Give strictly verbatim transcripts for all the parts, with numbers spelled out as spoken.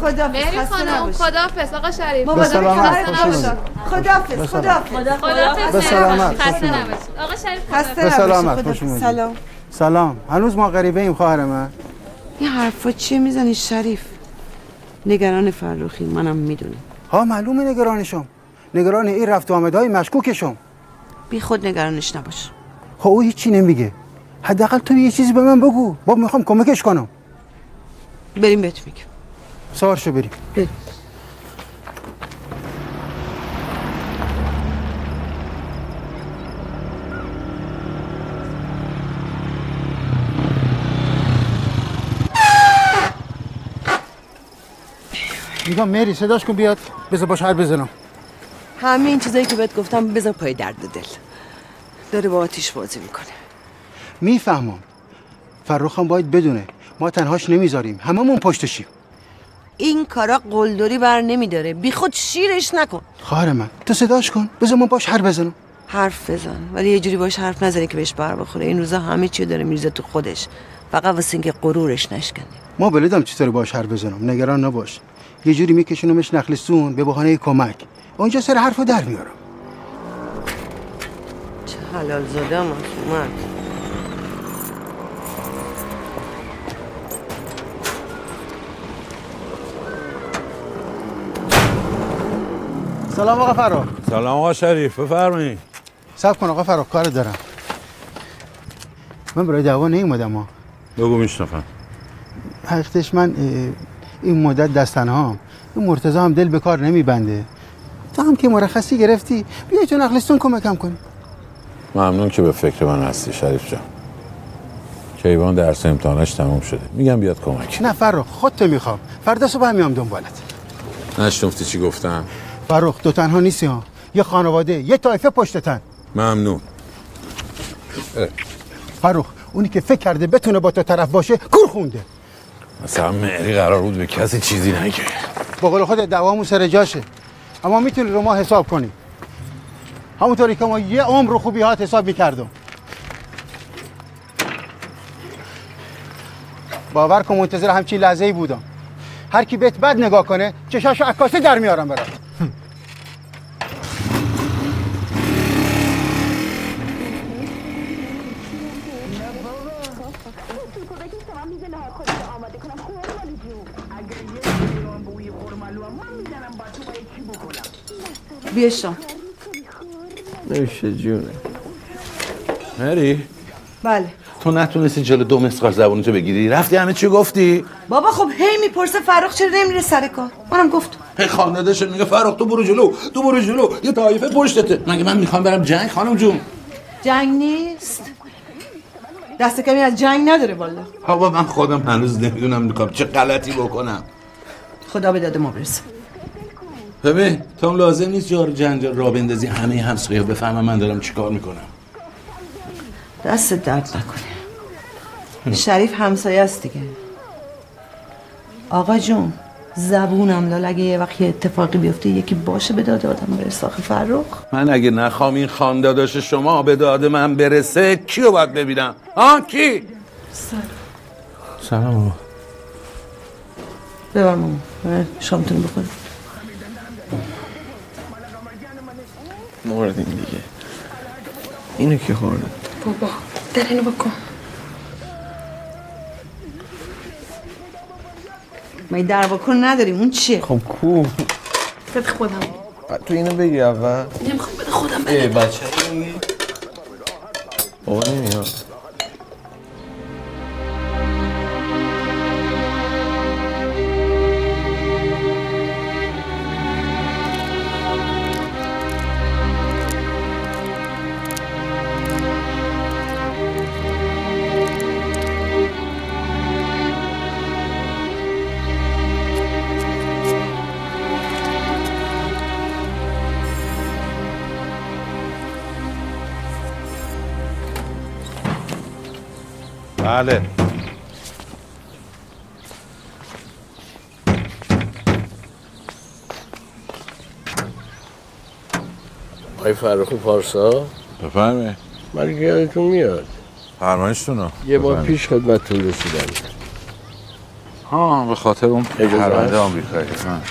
خداحافظ. مهری خانم خداحافظ. آقا شریف به سلامت. خداحافظ. خداحافظ. خداحافظ. به سلامت. خسته نباشید. آقا شریف خسته به سلامت. نباشید. خوش اومدید. سلام. سلام. هنوز ما غریبه ایم خواهر من. این حرفا چیه میزنی شریف؟ نگران فرخی منم میدونم. ها معلومه نگرانشم. نگران این رفت و آمدهای مشکوکشم. بی خود نگرانش نباش. خب او هیچی نمیگه. حداقل تو یه چیزی به من بگو. بابا میخوام کمکش کنم. بریم بهت میگم. سوار شو بریم. بریم. میگم مری صداش کن بیاد. بذار باش حرف بزنم. همه این چیزایی که بهت گفتم بذار پای درد دل. داره با آتیش بازی میکنه. میفهمم. فرخ هم باید بدونه ما تنهاش نمیذاریم. هممون پشتشیم. این کارا قلدری بر نمیداره. بی خود شیرش نکن. خواهر من تو صداش کن. بذار ما باش حرف بزنم. حرف بزن ولی یه جوری باش حرف نزنی که بهش بر بخوره. این روزا همه چی داره میریزه تو خودش. فقط واسه اینکه غرورش نشکنه. ما بلدم چطوری باش حرف بزنم. نگران نباش. یه جوری میکشونمش نخلستون به بهانه کمک. اونجا سر حرفو در میارم. چه حلال زاده هم اومد. سلام آقا فرخ. سلام آقا شریف بفرمایید. صبر کن آقا فرخ کار دارم. من برای دعوا نیومدم ها. بگو میشنفم. حقیقتش من این مدت دست تنهام. این مرتضی هم دل به کار نمیبنده. تو هم که مرخصی گرفتی بیا تو نخلستون کمکم کنی. ممنون که به فکر من هستی شریف جان. کیوان درس امتحانش تموم شده. میگم بیاد کمک. نه فرخ خودت میخوام. فردا صبح میام دنبالت. نشنفتی چی گفتم؟ فرخ تو تنها نیستی ها. یه خانواده یه طایفه پشتتن. ممنون. فرخ اونی که فکر کرده بتونه با تو طرف باشه کور خونده. مثلا مهری قرار بود به کسی چیزی نگه. با قول خودت دعوامون سر جاشه. اما میتونی رو ما حساب کنی. همونطوری که ما یه عمر رو خوبیات حساب میکردم. باور کن منتظر همچین لحظه‌ای بودم. هر کی بهت بد نگاه کنه چشاشو عکاسه در میارم برات. بیشتم. نوشه جونه. مهری؟ بله. تو نتونستی جلو دو مسقال زبونتو بگیری؟ رفتی همه چی گفتی؟ بابا خب هی میپرسه فرخ چرا نمیره سر کار؟ منم گفتم. هی خانواده‌ش میگه فرخ تو برو جلو، تو برو جلو. یه طایفه پشتته. مگه من میخوام برم جنگ خانم جون؟ جنگ نیست. دست کمی از جنگ نداره والا. بابا من خودم هنوز نمیدونم میخوام چه غلطی بکنم. خدا به داد ما برسه. ببین تو هم لازم نیست جار جنجال را بندازی همه همسایه‌ها بفهمن من دارم چیکار میکنم. دست درد نکنه. شریف همسایه است دیگه. آقا جون زبونم لال اگه یه وقت یه اتفاقی بیفته یکی باشه به داد آدم برسه. آخه فرخ من اگه نخوام این خانداداش شما به داد من برسه کیو باید ببینم؟ آه کی؟ سلام. سلام بابا. ببر ماما شامتون بخوریم. موردیم دیگه. اینو کی خورده؟ بابا در اینو بکن. ما در بکن نداریم اون چیه؟ خب کو؟ بده خودم. تو اینو بگی اول. نمیخوام بده خودم بده. ای بچه اینو بابا نمیاد. بله. آقای فرخی پارسا بفرمایید. من که یادتون میاد فرمایشتون رو یه بار پیش خدمتتون رسیدم. ها به خاطر اون پرونده آمریکایی.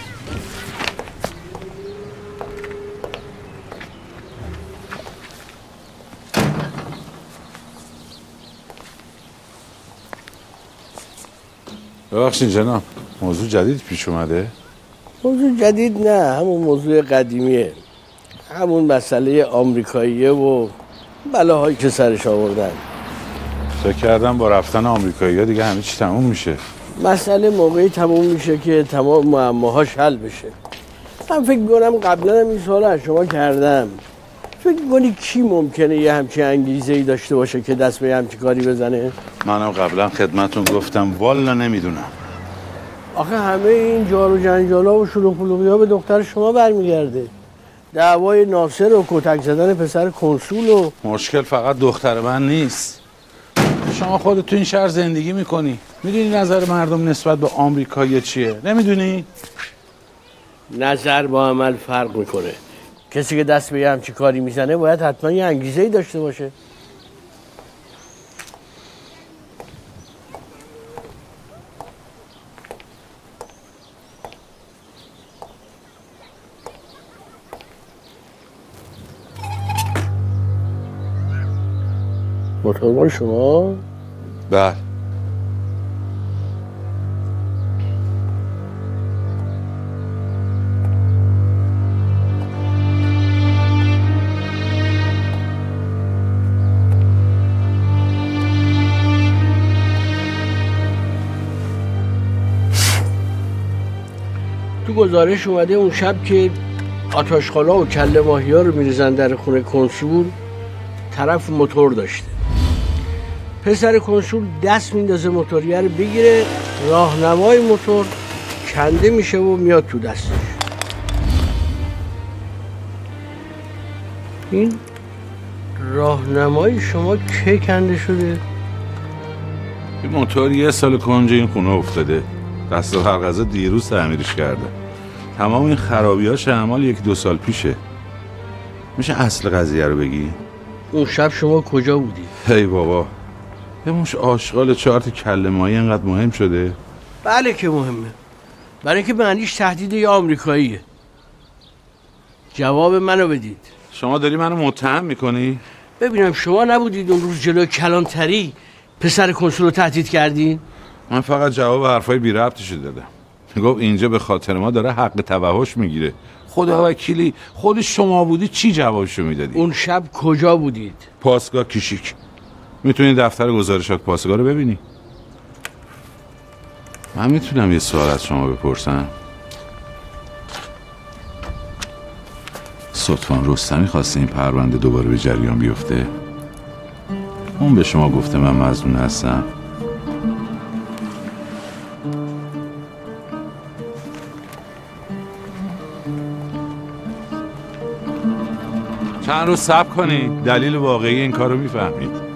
ببخشید جناب، موضوع جدید پیش اومده؟ موضوع جدید نه، همون موضوع قدیمیه. همون مسئله آمریکاییه و بلاهایی که سرش آوردن. فکر کردم با رفتن آمریکایی‌ها دیگه همه چی تموم میشه. مسئله موقعی تموم میشه که تمام معماهاش حل بشه. من فکر میکنم قبلا هم این سوال از شما کردم. فکر میکنی کی ممکنه یه همچین انگیزه‌ای داشته باشه که دست به همچین کاری بزنه؟ منم قبلا خدمتون گفتم والا نمیدونم. آخه همه این جار و جنجالا و شلوغ پلوغی‌ها به دختر شما برمیگرده. دعوای ناصر و کتک زدن پسر کنسول و مشکل فقط دختر من نیست. شما خودت تو این شهر زندگی میکنی، میدونی نظر مردم نسبت به آمریکایی چیه؟ نمیدونی؟ نظر با عمل فرق میکنه. کسی که دست به همچین کاری میزنه باید حتما یه انگیزه‌ای داشته باشه. موتورمال شما؟ بله. تو گزارش اومده اون شب که آتاشخالا و کله ماهی‌ها رو میریزن در خونه کنسول، طرف موتور داشته. پسر کنسول دست میندازه موتوریه رو بگیره، راهنمای موتور کنده میشه و میاد تو دستش. این راهنمای شما کی کنده شده؟ این موتور یه سال کنج این خونه افتاده. دست هرقضا دیروز تعمیرش کرده. تمام این خرابی‌هاش اعمال یک دو سال پیشه. میشه اصل قضیه رو بگی؟ اون شب شما کجا بودی؟ هی بابا، یه موش آشغال چهار تا کله ماهی اینقدر مهم شده؟ بله که مهمه. برای اینکه معنیش تهدید یه آمریکاییه. جواب منو بدید. شما داری منو متهم میکنی؟ ببینم شما نبودید اون روز جلوی کلانتری پسر کنسول رو تهدید کردین؟ من فقط جواب حرفای بی ربطشو دادم. گفت اینجا به خاطر ما داره حق توحش میگیره. خدا وکیلی خود شما بودی چی جوابشو میدادی؟ اون شب کجا بودید؟ پاسگاه کیشیک. میتونی دفتر گزارشات پاسگاه رو ببینی. من میتونم یه سوال از شما بپرسم؟ صدفان رستمی خواسته این پرونده دوباره به جریان بیفته؟ اون به شما گفته من مظنون هستم؟ چند روز صبر کنید، دلیل واقعی این کار رو میفهمید.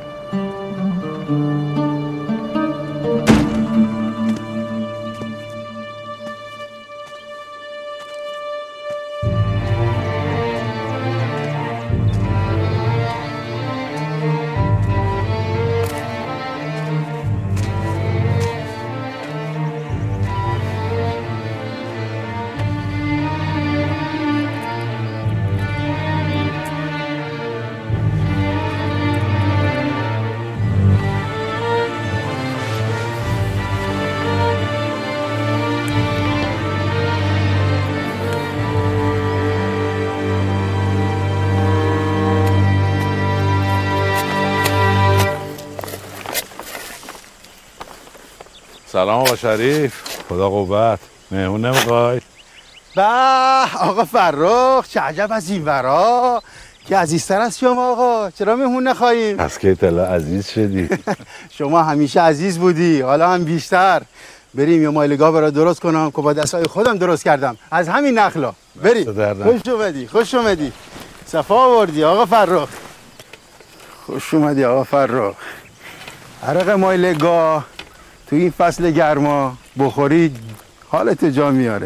سلام آقا شریف، خدا قوت. مهمون نمیخوای؟ به آقا فرخ، چه عجب از این ورا که عزیزتر از شما آقا. چرا مهمون نخواهیم؟ از که اطلاع عزیز شدی. شما همیشه عزیز بودی، حالا هم بیشتر. بریم یه مایلگاه برای درست کنم که با دستای خودم درست کردم از همین نخلا. بریم. خوش اومدی، خوش اومدی. صفا آوردی آقا فرخ. خوش اومدی آقا فرخ. عرق مایلگاه تو این فصل گرما بخوری حالت جا میاره.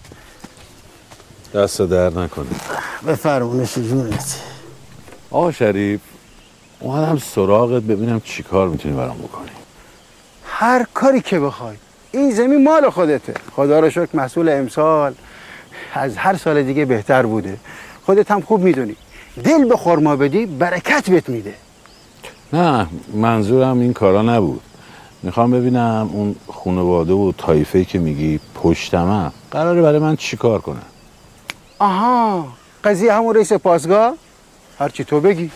دست در نکنی. به فرمونش جونت. آقا شریف، اومدم سراغت ببینم چی کار میتونی برام بکنی. هر کاری که بخوای. این زمین مال خودته. خدا رو شکر محصول امسال از هر سال دیگه بهتر بوده. خودت هم خوب میدونی دل به خرما بدی برکت بهت میده. نه منظورم این کارا نبود. میخوام ببینم اون خانواده و طایفه‌ای که میگی پشتمم قراره برای من چی کار کنن. آها قضیه همون رئیس پاسگاه؟ هرچی تو بگی.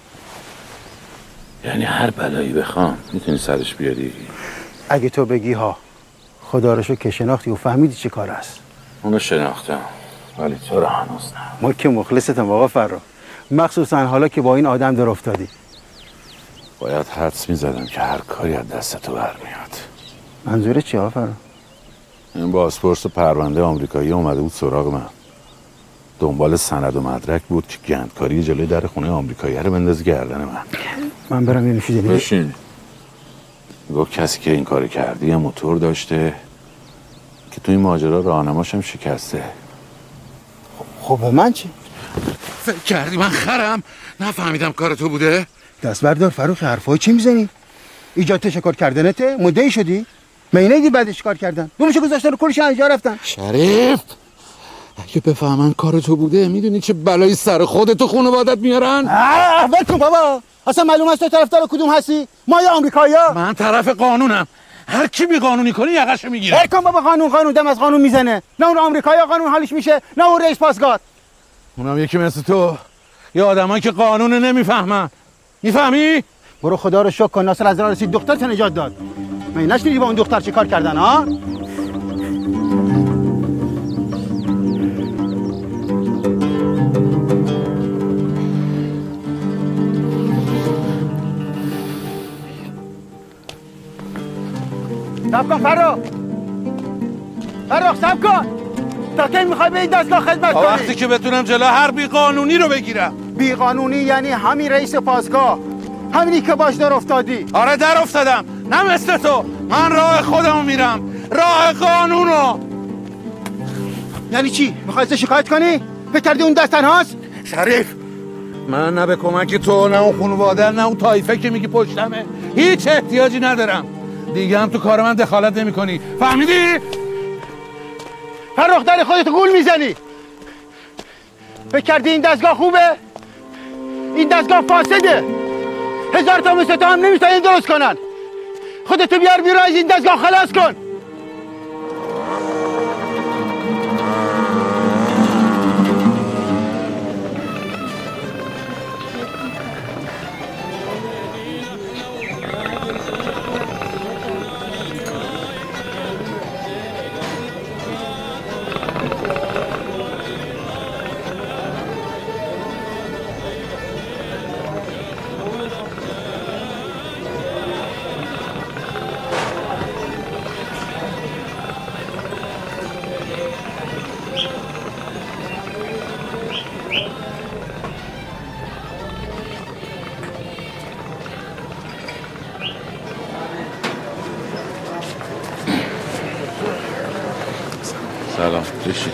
یعنی هر بلایی بخوام میتونی سرش بیاری؟ اگه تو بگی ها. خدا رو شکر که شناختی و فهمیدی چه کار است. اونو شناختم ولی تو رو هنوز نه. ما که مخلصتم آقا فرخ، مخصوصا حالا که با این آدم در افتادی. باید حدس میزدم که هر کاری از دست تو برمیاد. منظور چی آقا فرخ؟ این بازپرس پرونده آمریکایی اومده بود سراغ من. دنبال سند و مدرک بود که گندکاری جلوی در خونه آمریکایی رو بندازه گردن من. من برم یه نوشیدنی بشین. گفت کسی که این کار کردی یه موتور داشته که تو این ماجرا راهنماش هم شکسته. خب به من چی؟ فکر کردی من خرم؟ نفهمیدم کار تو بوده؟ دست بردار فروخ، حرفای چی میزنی؟ ایجاد تشکر کردنته؟ مدعی شدی؟ مینه بعدش کار کردن دومشو گذاشتن رو کلش انجا رفتن. شریف اگه بفهمن کار تو بوده میدونی چه بلایی سر خودت و خانوادت میارن؟ آه ول کن بابا. اصلا معلوم است تو طرفدار کدوم هستی؟ ما یا آمریکایی‌ها؟ من طرف قانونم. هر کی بی قانونی کنی یقشو میگیره. ول کن بابا. قانون قانون دم از قانون میزنه. نه اون آمریکایی‌ها قانون حالش میشه، نه اون رئیس پاسگاه. اونم یکی مثل تو. یه آدمایی که قانون نمیفهمن. میفهمی؟ برو خدا رو شکر کن ناصر از راه رسید دخترت نجات داد. من نشنیدی با اون دختر چه کار کردن ها؟ سب کن فرخ. فرخ سب کن. تا کی میخوای به این دستگاه خدمت کنی؟ وقتی که بتونم جلو هر بی قانونی رو بگیرم. بی قانونی یعنی همین رئیس پاسگاه، همینی که باش در افتادی. آره در افتادم. نه مثل تو. من راه خودمو میرم، راه قانونو. یعنی چی؟ میخوای ازش شکایت کنی؟ فکر کردی اون دست تنهاست؟ شریف من نه به کمک تو نه اون خانواده نه اون طایفه که میگی پشتمه هیچ احتیاجی ندارم. دیگه هم تو کار من دخالت نمی کنی. فهمیدی؟ فرخ در خودت گول میزنی. فکر کردی این دستگاه خوبه؟ این دستگاه فاسده. هزار تا مثل تو هم نمیتونن درست کنن. خودتو بیار بیرون از این دستگاه خلاص کن. سلام بشید.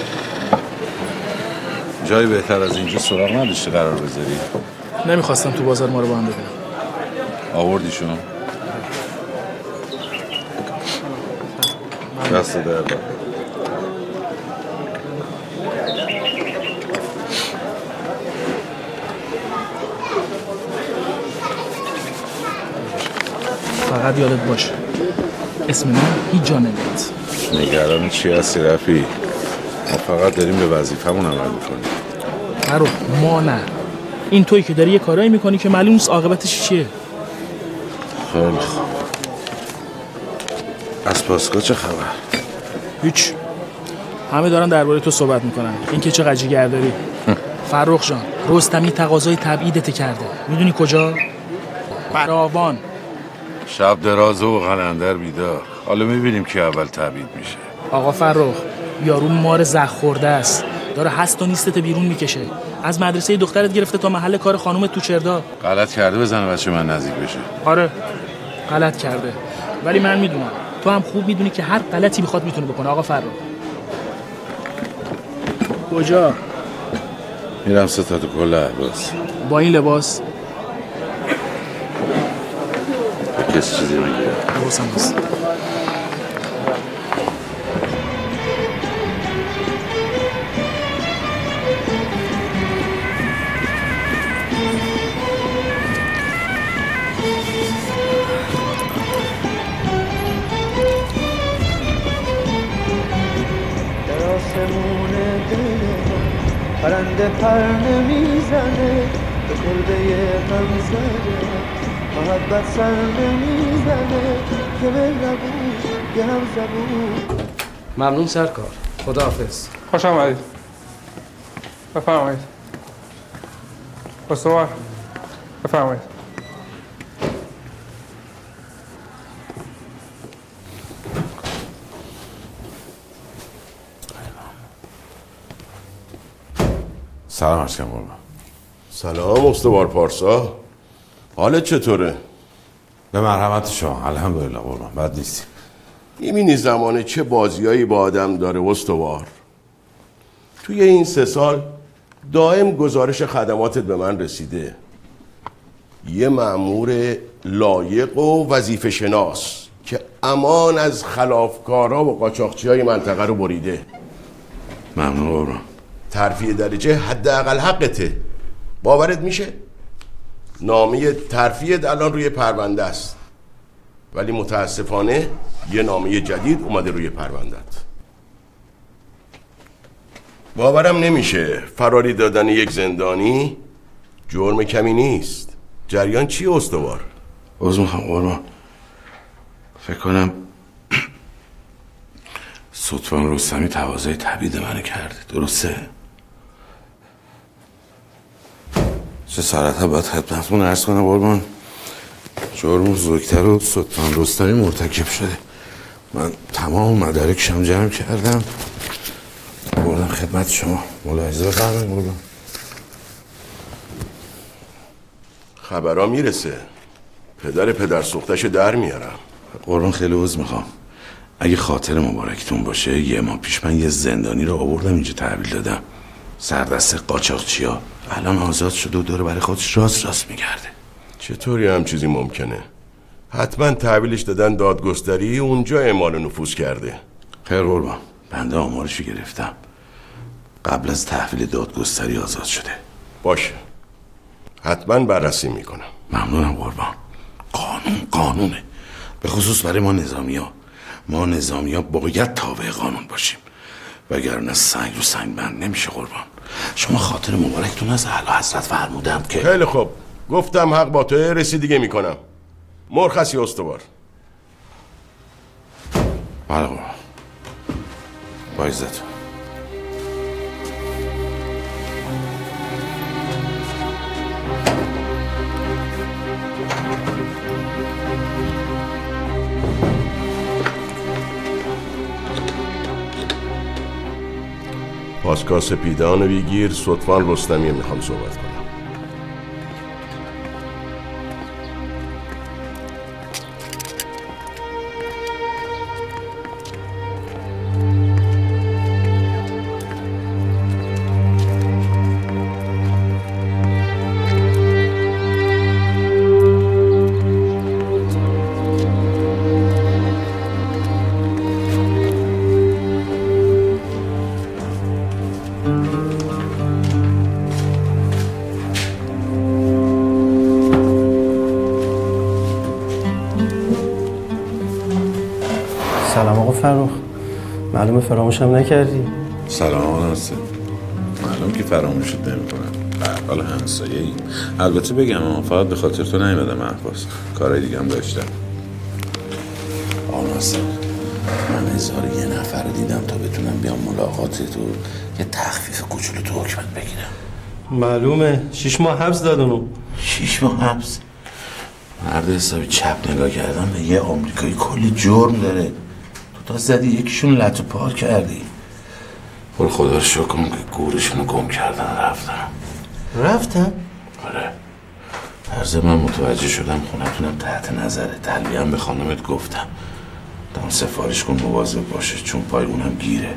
جایی بهتر از اینجا سراغ نداشتی قرار بذاری؟ نمیخواستم تو بازار ما رو با هم ببینم. آوردیشون؟ دست در با. فقط یادت باشه اسم من هیچ جا نمیاد. نگران چی هستی رفی؟ ما فقط داریم به وظیفمون عمل میکنیم. فرخ ما نه. این تویی که داری یه کارایی میکنی که معلوم نیست عاقبتش چیه. خیلی خوب. از پاسگاه چه خبر؟ هیچ. همه دارن درباره تو صحبت میکنن. این که چه قجیگرداری. فرخ جان رستمی تقاضای تبعیدت کرده. میدونی کجا؟ فراوان. شب دراز و قلندر بیدار. حالا میبینیم که اول تبعید میشه. آقا فرخ یارو مار زخ خورده است. داره هست و نیستت بیرون میکشه. از مدرسه دخترت گرفته تا محل کار خانومت تو چردا. غلط کرده بزنه بچه من نزدیک بشه. آره غلط کرده. ولی من میدونم تو هم خوب میدونی که هر غلطی بخواد میتونه بکنه. آقا فرخ کجا؟ میرم ستاد کل احواز. با این لباس؟ کسی چیزی نگیره. حواسم هست. پرنده پر نمیزنه به کلبه غم زده، محبت سر نمیزنه که به لبوش یه هم زبون. ممنون سرکار، خداحافظ. خوش آمدید. بفرمایید. استوار بفرمایید. سلام عرض کنم قربان. سلام استوار پارسا، حالت چطوره؟ به مرحمت شما. الحمدلله قربان، بد نیستیم. میبینی زمانه چه بازیایی با آدم داره استوار. توی این سه سال دائم گزارش خدماتت به من رسیده. یه مأمور لایق و وظیفه شناس که امان از خلافکارا و قاچاقچیای منطقه رو بریده. ممنون قربان. ترفیع درجه حداقل حقته. باورت میشه؟ نامه ترفیعت الان روی پرونده است، ولی متاسفانه یه نامه جدید اومده روی پروندهت. باورم نمیشه فراری دادن یک زندانی جرم کمی نیست. جریان چیه استوار؟ عذر میخوام قربان. فکر کنم ستوان رستمی تقاضای تبعید منو کرده. درسته؟ چه ساعت ها باید خدمتتون عرض کنم قربان، جرم بزرگتر رو ستوان رستمی مرتکب شده. من تمام مدارکشم جمع کردم بردم خدمت شما. ملاحظه بفرمایید قربان. خبرها میرسه، پدر پدر سوختشو در میارم. قربان خیلی عذر میخوام. اگه خاطر مبارکتون باشه یه ماه پیش من یه زندانی رو آوردم اینجا تحویل دادم، سردست قاچاقچیا. الان آزاد شده و داره برای خودش راست راست میگرده. چطوری هم چیزی ممکنه؟ حتما تحویلش دادن دادگستری، اونجا اعمال نفوذ کرده. خیر قربان، بنده آمارشو گرفتم. قبل از تحویل دادگستری آزاد شده. باشه، حتما بررسی میکنم. ممنونم قربان. قانون قانونه، به خصوص برای ما نظامی ها. ما نظامی ها باید تابع قانون باشیم، وگرنه سنگ رو سنگ بند نمیشه قربان. شما خاطر مبارکتون از اعلی حضرت فرمودند که خیلی خوب، گفتم حق با توه، رسیدگی میکنم. مرخصی استوار. بله قربان. با عزت. پاسکا سپیدان ویگیر، ستوان رستمی میخوام صحبت کنم. سلام آقا فرخ، معلومه فراموشم نکردی. سلام آقا ناصر. معلوم که فراموشت نمی‌کنم. به هر حال همسایه‌ای. البته بگم فقط به خاطر تو نیومدم احواز، کارهای دیگه هم داشتم. آقا ناصر، من هزار یه نفر رو دیدم تا بتونم بیام ملاقاتت و یه تخفیف کوچولو تو حکمت بگیرم. معلومه، شیش ماه حبس دادنو. شیش ماه حبس؟ مرد حسابی چپ نگاه کردم به یه آمریکایی کلی جرم داره. تو تا زدی یکیشون لطو پار کردی. برو خدا رو شکر کن که گورشونو گم کردن رفتن. رفتن؟ آره. عرض من متوجه شدم خونتونم تحت نظره. تلویه هم به خانمت گفتم دام سفارش کن مواظب باشه چون پای اونم گیره.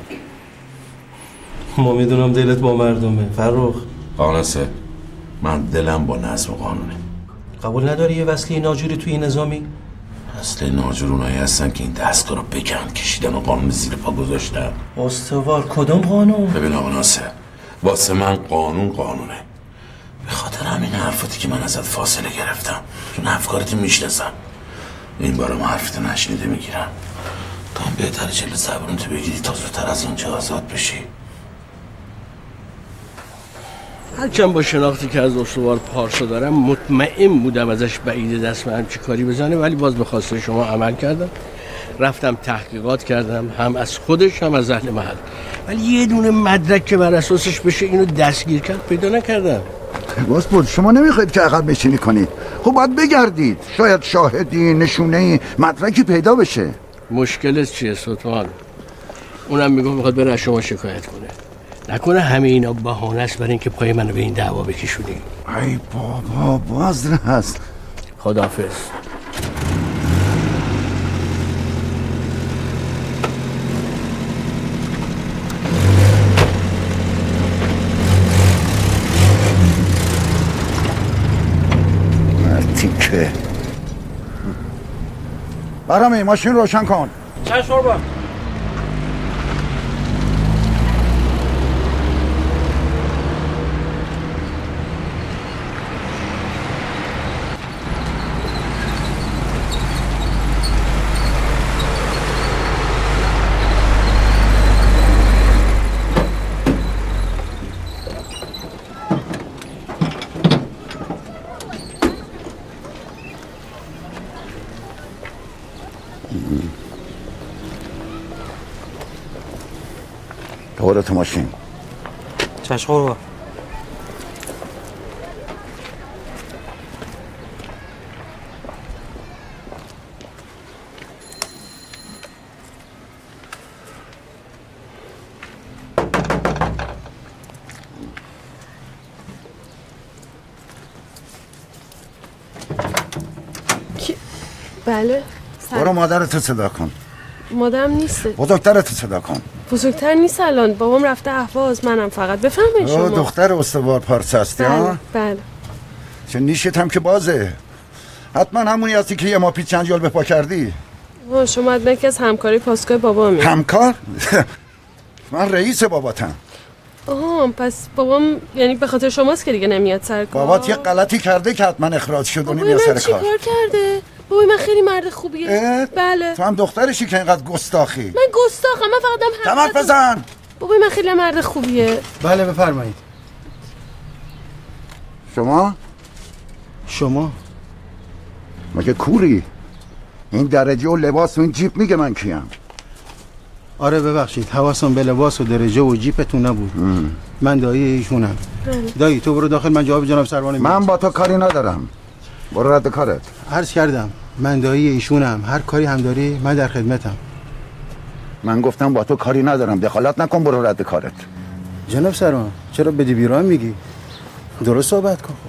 ما میدونم دلت با مردمه فرخ. قانسه من دلم با نظم و قانونه. قبول نداری یه وصله ناجوری توی نظامی؟ اصل ناجور اونایی هستن که این دستگاه رو بگند کشیدن و قانون زیر پا گذاشتن. استوار کدوم قانون؟ ببین آقا ناصر، واسه من قانون قانونه. به خاطر همین حرفاتی که من ازت فاصله گرفتم چون افکارت میشناسم. این بارم حرفت نشنیده میگیرم تا هم بهتر جلو زبونتو بگیری تا زودتر از اینجا آزاد بشی. هرچند با شناختی که از استوار پارسا دارم مطمئن بودم ازش بعید دست به همچی کاری بزنه، ولی باز به خواسته شما عمل کردم. رفتم تحقیقات کردم، هم از خودش هم از اهل محل، ولی یه دونه مدرک که بر اساسش بشه اینو دستگیر کرد پیدا نکردم. باز بود شما نمیخواید که عقب نشینی کنید؟ خب باید بگردید، شاید شاهدی، نشونه، مدرکی پیدا بشه. مشکلت چیه سلطان؟ اونم میگه میخواد بره از شما شکایت کنه. نکنه همه اینا بهانه است برای اینکه پای منو به این دعوا بکشونی؟ ای بابا باز هست. خداحافظ. تیکه برامی ماشین روشن کن. چشم قربان. دوباره تو ماشین. چشم قربان. بله. برو مادرتو صدا کن. مادرم نیسته. بزرگترتو صدا کن. بزرگتر نیست الان، بابام رفته اهواز، منم فقط. بفهمین شما. دختر استوار پارسا هستی ها؟ بله. چه نیشت هم که بازه. حتما همونی هستی که یه ما پیش چند جال به پا کردی. شما حتما یکی از همکاری پاسگاه بابا می. همکار؟ من رئیس باباتم. آها پس بابام یعنی به خاطر شماست که دیگه نمیاد سر کار. بابات یه غلطی کرده که حتما اخراج شد و نمیاد سر کار. چیکار کرده؟ بابای من خیلی مرد خوبیه. بله. تو هم دخترشی که اینقدر گستاخی. من گستاخم، من فقط دارم حرف بزن. بابای من خیلی مرد خوبیه. بله بفرمایید. شما؟ شما؟ مگه کوری؟ این درجه و لباس و این جیپ میگه من کیم؟ آره ببخشید حواسم به لباس و درجه و جیپتون نبود. ام. من دایی ایشونم. دایی تو برو داخل، من جواب جناب سروان میدم. من با تو کاری ندارم، برو رد کارت. عرض کردم من دایی ایشونم، هر کاری هم داری من در خدمتم. من گفتم با تو کاری ندارم، دخالت نکن، برو رد کارت. جناب سروان چرا بدی بیرون میگی؟ درست صحبت کن.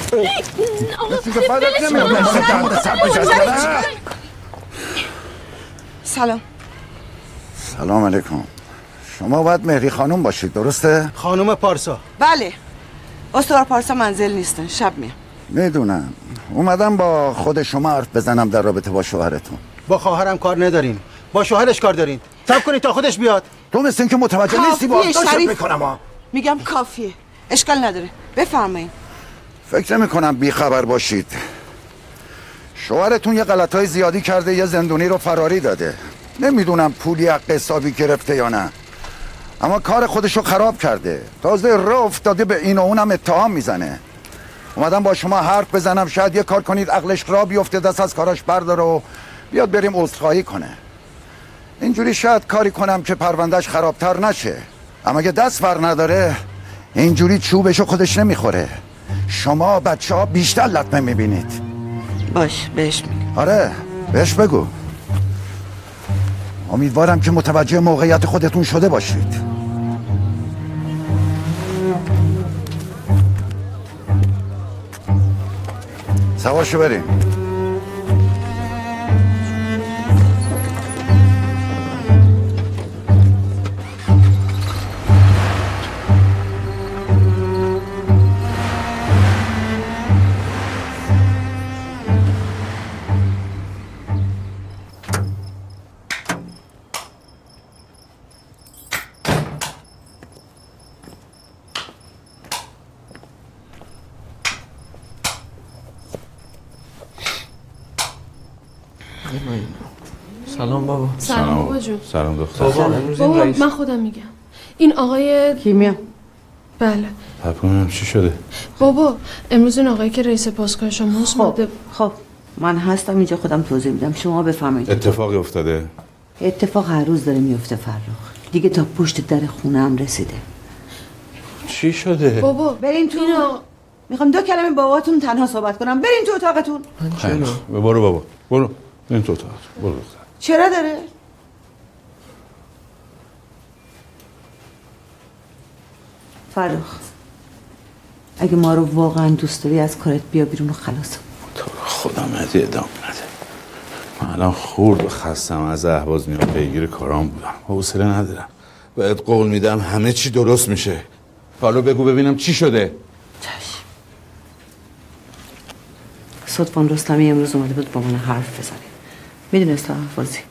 سلام. سلام علیکم. شما باید مهری خانم باشید درسته؟ خانم پارسا. بله. استوار پارسا منزل نیستن، شب میام. میدونم. اومدم با خود شما حرف بزنم در رابطه با شوهرتون. با خواهرم کار نداریم، با شوهرش کار دارین. صبر کنید تا خودش بیاد. تو مثل این که متوجه نیستی، بازداشت میکنم ها. میگم کافیه، اشکال نداره، بفرمایید. فکر نمی‌کنم بی خبر باشید. شوهرتون یه غلطای زیادی کرده، یه زندونی رو فراری داده. نمیدونم پولی حق حسابی گرفته یا نه، اما کار خودشو خراب کرده. تازه راه افتاده به این و اونم اتهام میزنه. اومدم با شما حرف بزنم شاید یه کار کنید عقلش را بیفته، دست از کاراش برداره و بیاد بریم عذرخواهی کنه. اینجوری شاید کاری کنم که پروندهش خرابتر نشه، اما اگه دست بر نداره اینجوری چوبشو خودش نمیخوره. شما بچه ها بیشتر لطمه میبینید. باش بهش میگم. آره بهش بگو. امیدوارم که متوجه موقعیت خودتون شده باشید. سوارشو بریم. سلام بابا. سلام بابا جون. سلام دختر. بابا امروز بابا این رئیس. من خودم میگم. این آقای کیمیا. بله. ببینم چی شده؟ بابا امروز این آقایی که رئیس پاسگاه شماست خب خب من هستم اینجا خودم توضیح میدم شما بفهمید. اتفاقی افتاده؟ اتفاق هر روز داره میفته فرخ. دیگه تا پشت در خونه هم رسیده. چی شده؟ بابا برین تو. اینا... میخوام دو کلمه باباتون تنها صحبت کنم. برین تو اتاقتون. چرا؟ برو بابا. برو. برین تو اتاقت. برو دختر. چرا داره؟ فرخ اگه ما رو واقعا دوست داری از کارت بیا بیرون و خلاص. تو خدا مدی ادام نده. من الان خورد و خستم از اهواز میام پیگیر کارام بودم. حوصله ندارم. باید قول میدم همه چی درست میشه. حالا بگو ببینم چی شده. چشم. صدفان رستمی امروز اومده بود با من حرف بزنه. میدونست اهوازی.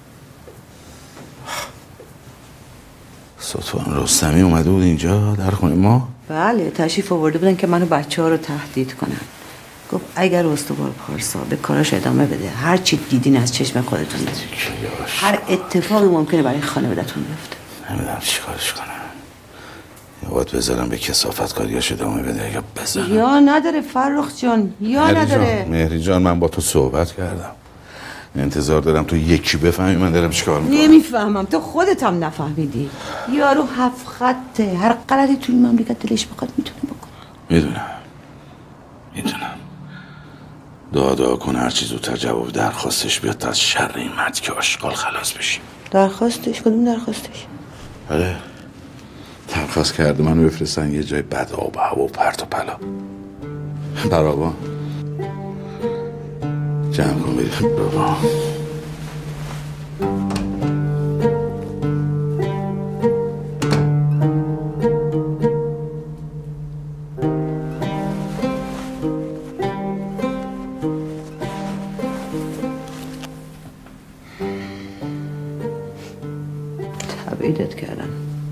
صدفان رستمی اومده بود اینجا در خونه ما؟ بله تشریف آورده بودن که منو بچه ها رو تهدید کنن. گفت اگر استوار پارسا به کاراش ادامه بده هر چی دیدین از چشم خودتون بدید. هر اتفاقی ممکنه برای خانواده‌تون بیفته. نمیدونم چی کارش کنم. یا باید بذارم به کسافت کاریاش ادامه بده یا بزنم. یا نداره فرخ جان یا مهری نداره. جان. مهری جان من با تو صحبت کردم. انتظار دارم تو یکی بفهمی من دارم چیکار میکنم. نمیفهمم تو خودت هم نفهمیدی. یارو هفت خطه هر غلطی توی این مملکت دلش بخواد میتونه بکنه. میدونم میدونم دعا دعا کن هر چی زودتر جواب درخواستش بیاد تا از شر این مرد که آشغال خلاص بشیم. درخواستش کدوم درخواستش؟ بله درخواست کرده منو بفرستن یه جای بد آب و هوا و پرت و پلا. برابا جمع کن بریم بابا. تبعیدت کردم.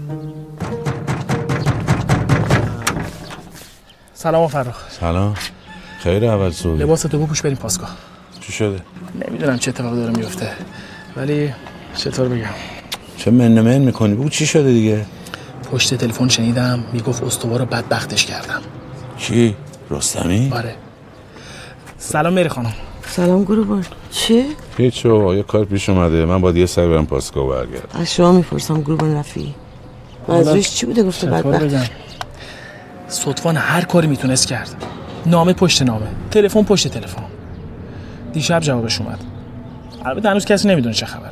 سلام فرخ. سلام. خیر اول صبح. لباستو بپوش بریم پاسگاه. چی شده؟ نمیدونم چه اتفاقی داره میفته ولی چطور بگم. چه من من میکنی؟ بگو چی شده دیگه؟ پشت تلفن شنیدم میگفت استوار رو بدبختش کردم. کی؟ رستمی؟ آره. سلام مری خانم. سلام گروبان. چی؟ هیچ و یه کار پیش اومده من باید یه سر برم پاسگاه برگردم. از شما میپرسم گروبان رفیعی. منظورش چی بوده گفته بدبخت؟ صدفان هر کاری میتونست کرد. نامه پشت نامه، تلفن پشت تلفن. دیشب جوابش اومد. البته هنوز کسی نمیدونه چه خبره.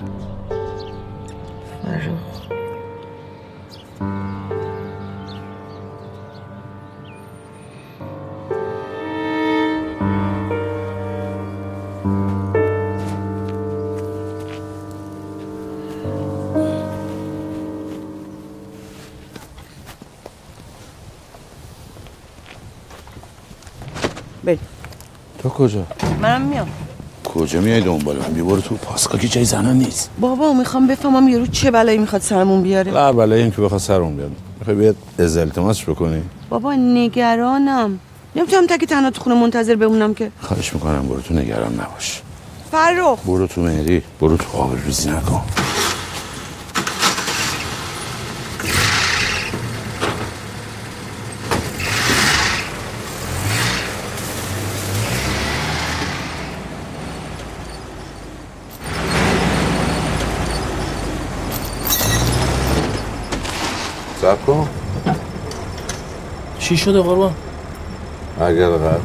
بریم. تو کجا؟ منم میام. کجا میای دنبال من؟ بیبارو تو پاسگاه که جای زنان نیست. بابا میخوام بفهمم یارو چه بلایی میخواد سرمون بیاره. هر بلایی این که بخواد سرمون بیاره. میخوای بیاد از التماس بکنی؟ بابا نگرانم. نمیتونم تکی تنها تو خونه منتظر بمونم که. خواهش میکنم برو تو نگران نباش. فرخ برو تو مهری. برو تو آبروریزی نکن. صبر کن. چی شده قربان؟ اگر قبل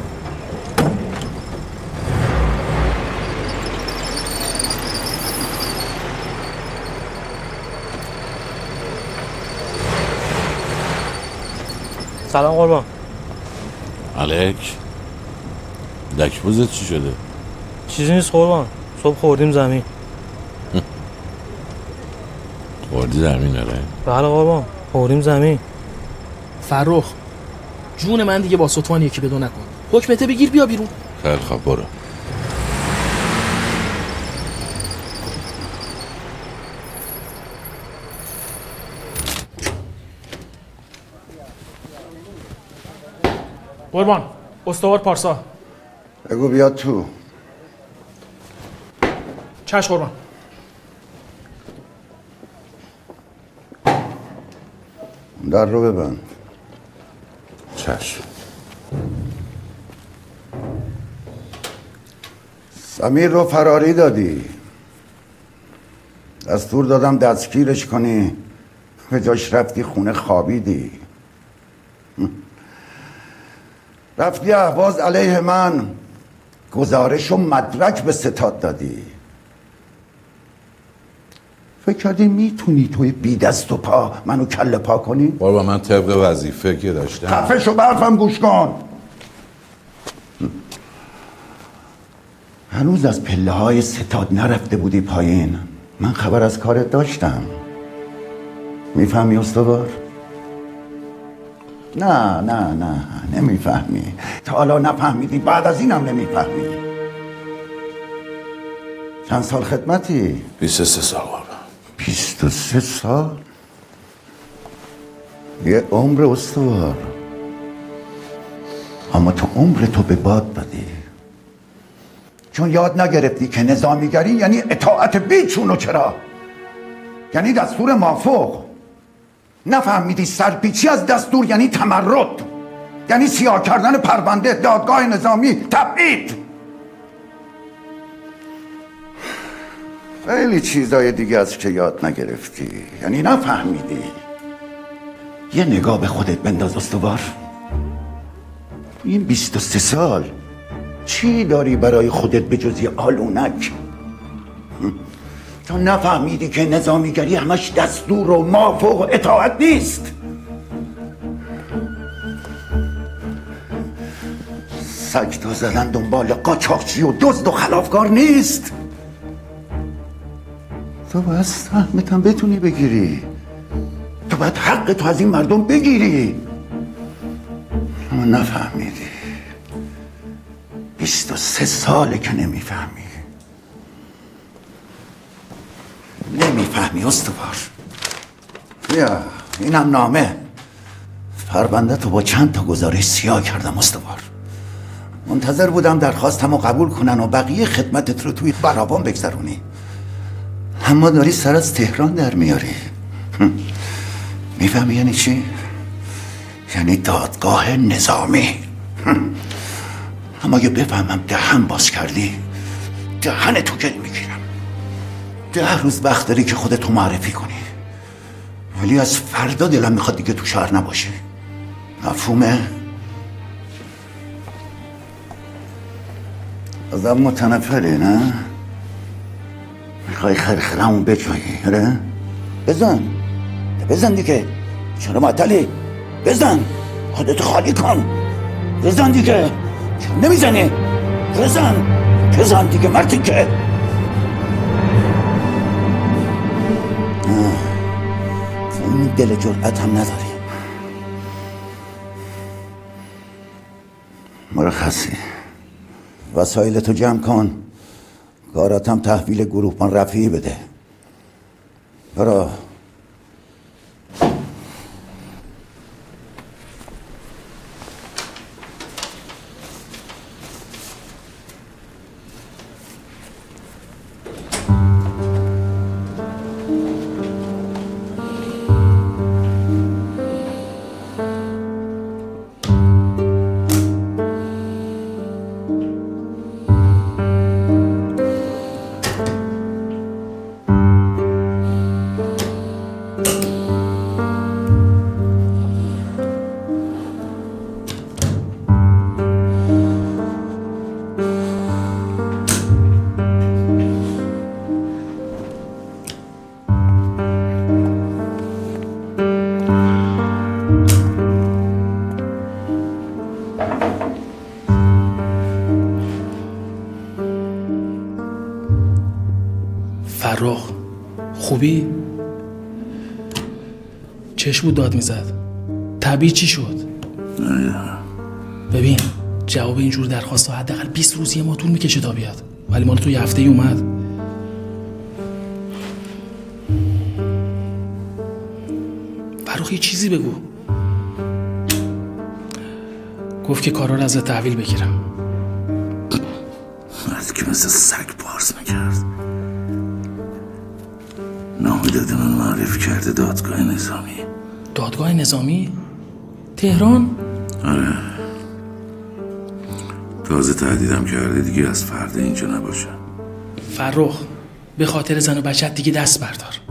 سلام قربان. الک دکبوزت چی شده؟ چیزی نیست قربان. صبح خوردیم زمین. خوردی زمین داره؟ بله قربان خوردیم زمین. فرخ جون من دیگه با صدفان یکی بدو نکن. حکمته بگیر بیا بیرون. خیلی خواب برو. قربان استوار پارسا. بگو بیاد تو. چشم قربان. در رو ببند. چشم. سمیر رو فراری دادی، دستور دادم دستگیرش کنی، به جاش رفتی خونه خوابیدی، رفتی اهواز علیه من گزارش و مدرک به ستاد دادی. فکر کردی میتونی توی بی دست و پا منو کله پا کنی؟ بابا من طبق وظیفه که داشتم. خفه شو، به حرفم گوش کن. هنوز از پله های ستاد نرفته بودی پایین، من خبر از کارت داشتم. میفهمی استوار؟ نه نه نه نمیفهمی. تا حالا نفهمیدی، بعد از اینم نمیفهمی. چند سال خدمتی؟ بیست و سه سال بابا. بیست و سه سال؟ یه عمر استوار. اما تو عمر تو به باد دادی، چون یاد نگرفتی که نظامیگری یعنی اطاعت بیچون و چرا، یعنی دستور مافوق. نفهمیدی سرپیچی از دستور یعنی تمرد، یعنی سیاه کردن پرونده دادگاه نظامی، تبعید. خیلی چیزای دیگه از که یاد نگرفتی، یعنی نفهمیدی. یه نگاه به خودت بنداز استوار. این بیست و سه سال چی داری برای خودت به جز یه آلونک؟ تو نفهمیدی که نظامیگری همش دستور و مافوق و اطاعت نیست. سگ تا زدن دنبال قاچاقچی و دزد و خلافکار نیست. تو باید سهمت هم بتونی بگیری، تو باید حق تو از این مردم بگیری. اما نفهمیدی. بیست و سه ساله که نمیفهمی. نمیفهمی استوار. بیا اینم نامه. پرونده تو با چند تا گزارش سیاه کردم استوار. منتظر بودم درخواستمو قبول کنن و بقیه خدمتت رو توی برابان بگذرونی، اما داری سر از تهران در میاری. میفهمی یعنی چی؟ یعنی دادگاه نظامی. اما اگه بفهمم دهن باز کردی، دهن تو گل میگیرم. ده روز وقت داری که خودتو معرفی کنی، ولی از فردا دلم میخواد دیگه تو شهر نباشی. مفهومه؟ ازم متنفری نه؟ میخوای خرخرمون بجایی اره؟ بزن بزن دیگه، چرا معطلی؟ بزن، خودتو خالی کن. بزن دیگه، چرا نمیزنی؟ بزن بزن دیگه مردی که. این دل جرأت هم نداری. مرخصی، وسایلتو جمع کن، کاراتم تحویل گروهبان رفیعی بده. برو. فرخ خوبی؟ چشم بود داد میزد. طبیعی چی شد؟ ببین جواب اینجور درخواست ها حداقل بیست روز یه ماه طول میکشه تا بیاد، ولی مال تو یه هفته ای اومد. فرخ یه چیزی بگو. گفت که کارا رو ازت تحویل بگیرم. از که مثل سگ پارس میکرد. نامه داده من معرف کرده دادگاه نظامی. دادگاه نظامی؟ تهران؟ آره تازه تهدیدم کرده دیگه از فردا اینجا نباشه. فرخ به خاطر زن و بچت دیگه دست بردار.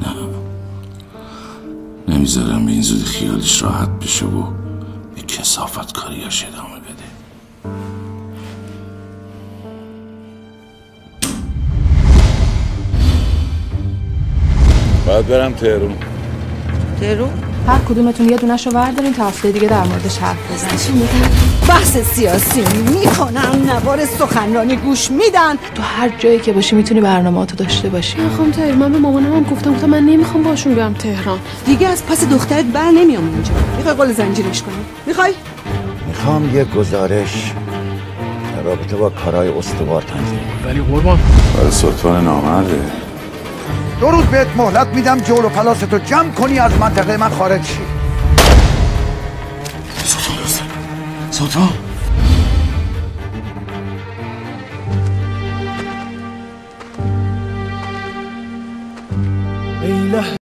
نمیذارم به این زودی خیالش راحت بشه و به کثافت کاریاش ادامه بده. باید برم تهرون. تهرون؟ هر کدومتون یه دونه‌شو بردارین تا هفته دیگه در موردش حرف بزنیم. بحث سیاسی میکنن، نوار سخنرانی گوش میدن. تو هر جایی که باشی میتونی برنامه‌اتو داشته باشی. میخوام تهران. من به مامانم هم گفتم گفتم من نمیخوام باشون بیام تهران. دیگه از پس دخترت بر نمیام اینجا. میخوای قول زنجیرش کنم؟ میخوای؟ میخوام یه گزارش در رابطه با کارهای استوار تنظیم. ولی قربان برای سلطان نامرده. دو روز بهت مهلت میدم جول و پلاستو جمع کنی از منطقه من خارج شی. سلطان سلطان ایله